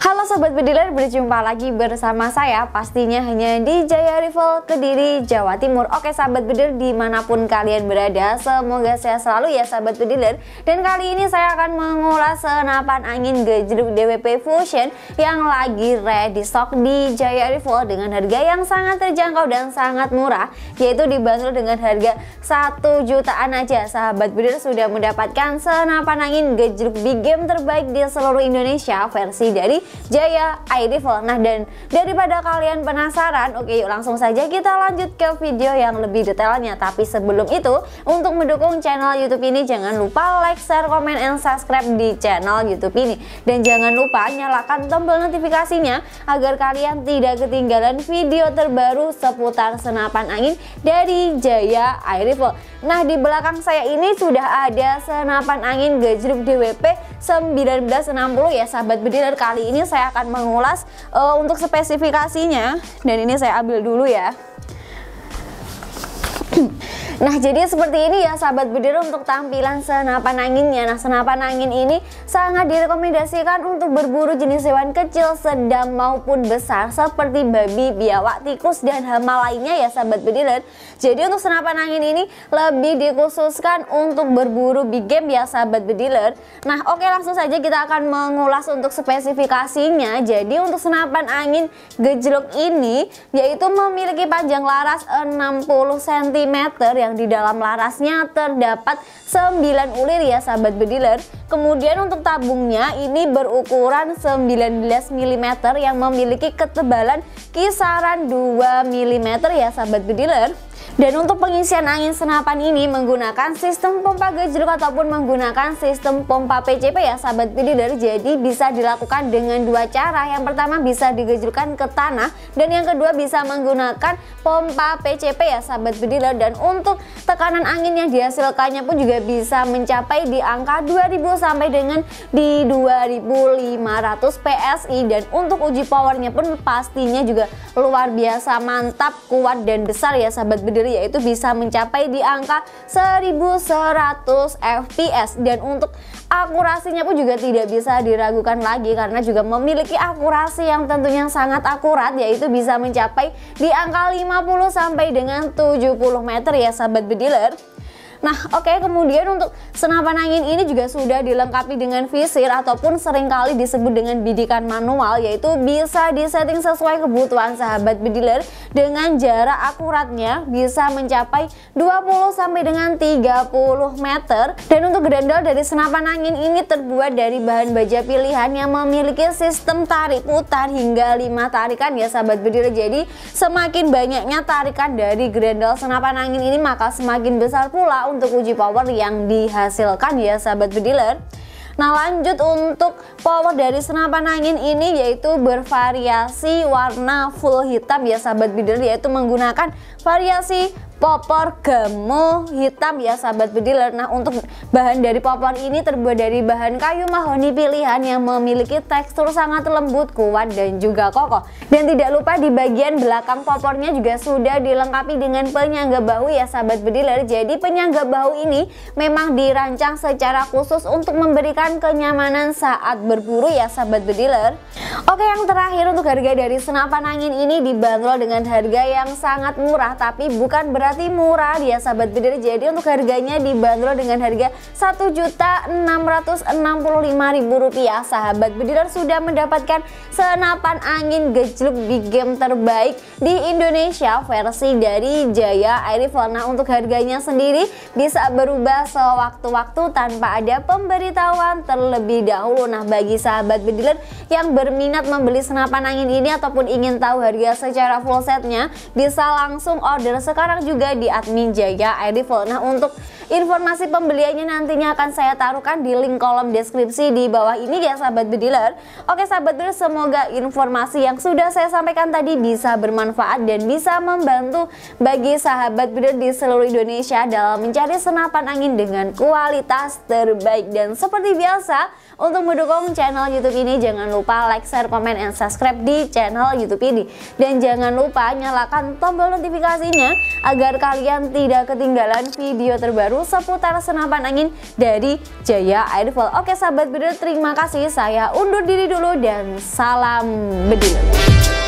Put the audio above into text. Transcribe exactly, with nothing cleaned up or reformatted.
Halo Sobat Bediler, berjumpa lagi bersama saya pastinya hanya di Jaya Rival Kediri, Jawa Timur. Oke Sahabat Bediler, dimanapun kalian berada, semoga sehat selalu ya Sahabat Bediler. Dan kali ini saya akan mengulas senapan angin gejruk D W P Fusion yang lagi ready stock di Jaya Rival dengan harga yang sangat terjangkau dan sangat murah, yaitu dibanderol dengan harga satu jutaan aja. Sahabat Bediler sudah mendapatkan senapan angin gejruk big game terbaik di seluruh Indonesia versi dari Jaya Air Rifle. Nah, dan daripada kalian penasaran, oke yuk langsung saja kita lanjut ke video yang lebih detailnya. Tapi sebelum itu, untuk mendukung channel YouTube ini jangan lupa like, share, komen, and subscribe di channel YouTube ini. Dan jangan lupa nyalakan tombol notifikasinya agar kalian tidak ketinggalan video terbaru seputar senapan angin dari Jaya Air Rifle. Nah, di belakang saya ini sudah ada senapan angin gejruk D W P sembilan belas enam puluh ya Sahabat Bediler. Kali ini saya akan mengulas uh, untuk spesifikasinya, dan ini saya ambil dulu ya. Nah, jadi seperti ini ya Sahabat Bediler untuk tampilan senapan anginnya. Nah, senapan angin ini sangat direkomendasikan untuk berburu jenis hewan kecil, sedang maupun besar seperti babi, biawak, tikus, dan hama lainnya ya Sahabat Bediler. Jadi untuk senapan angin ini lebih dikhususkan untuk berburu big game ya Sahabat Bediler. Nah, oke langsung saja kita akan mengulas untuk spesifikasinya. Jadi untuk senapan angin gejruk ini yaitu memiliki panjang laras enam puluh sentimeter, yang di dalam larasnya terdapat sembilan ulir ya Sahabat Bediler. Kemudian untuk tabungnya ini berukuran sembilan belas milimeter yang memiliki ketebalan kisaran dua milimeter ya Sahabat Bediler. Dan untuk pengisian angin senapan ini menggunakan sistem pompa gejruk ataupun menggunakan sistem pompa P C P ya Sahabat Bediler. Jadi bisa dilakukan dengan dua cara. Yang pertama bisa digejrukkan ke tanah, dan yang kedua bisa menggunakan pompa P C P ya Sahabat Bediler. Dan untuk tekanan angin yang dihasilkannya pun juga bisa mencapai di angka dua ribu sampai dengan di dua ribu lima ratus P S I. Dan untuk uji powernya pun pastinya juga luar biasa mantap, kuat, dan besar ya Sahabat Bediler, yaitu bisa mencapai di angka seribu seratus F P S. Dan untuk akurasinya pun juga tidak bisa diragukan lagi karena juga memiliki akurasi yang tentunya sangat akurat, yaitu bisa mencapai di angka lima puluh sampai dengan tujuh puluh meter ya Sahabat Bediler. Nah, oke, okay, kemudian untuk senapan angin ini juga sudah dilengkapi dengan visir ataupun seringkali disebut dengan bidikan manual, yaitu bisa disetting sesuai kebutuhan Sahabat Bediler dengan jarak akuratnya bisa mencapai dua puluh sampai dengan tiga puluh meter. Dan untuk grendel dari senapan angin ini terbuat dari bahan baja pilihan yang memiliki sistem tarik putar hingga lima tarikan ya Sahabat Bediler. Jadi semakin banyaknya tarikan dari grendel senapan angin ini maka semakin besar pula untuk uji power yang dihasilkan ya Sahabat Bediler. Nah, lanjut untuk power dari senapan angin ini yaitu bervariasi warna full hitam ya Sahabat Bediler, yaitu menggunakan variasi popor gamo hitam ya Sahabat Bediler. Nah, untuk bahan dari popor ini terbuat dari bahan kayu mahoni pilihan yang memiliki tekstur sangat lembut, kuat, dan juga kokoh. Dan tidak lupa di bagian belakang popornya juga sudah dilengkapi dengan penyangga bahu ya Sahabat Bediler. Jadi penyangga bahu ini memang dirancang secara khusus untuk memberikan kenyamanan saat berburu ya Sahabat Bediler. Oke, yang terakhir untuk harga dari senapan angin ini dibanderol dengan harga yang sangat murah, tapi bukan berarti murah ya Sahabat Bediler. Jadi untuk harganya dibanderol dengan harga satu juta enam ratus enam puluh lima ribu rupiah. Sahabat Bediler sudah mendapatkan senapan angin gejruk big game terbaik di Indonesia versi dari Jaya Air Rifle. Nah, untuk harganya sendiri bisa berubah sewaktu-waktu tanpa ada pemberitahuan terlebih dahulu. Nah, bagi Sahabat Bediler yang berminat membeli senapan angin ini ataupun ingin tahu harga secara full setnya, bisa langsung order sekarang juga di admin Jaya Air Rifle. Nah, untuk informasi pembeliannya nantinya akan saya taruhkan di link kolom deskripsi di bawah ini ya Sahabat Bediler. Oke Sahabat Bediler, semoga informasi yang sudah saya sampaikan tadi bisa bermanfaat dan bisa membantu bagi Sahabat Bediler di seluruh Indonesia dalam mencari senapan angin dengan kualitas terbaik. Dan seperti biasa, Untuk mendukung channel YouTube ini jangan lupa like, share, komen, dan subscribe di channel YouTube ini. Dan jangan lupa nyalakan tombol notifikasinya agar kalian tidak ketinggalan video terbaru seputar senapan angin dari Jaya Airfall. Oke sahabat bediler, terima kasih. Saya undur diri dulu dan salam bediler.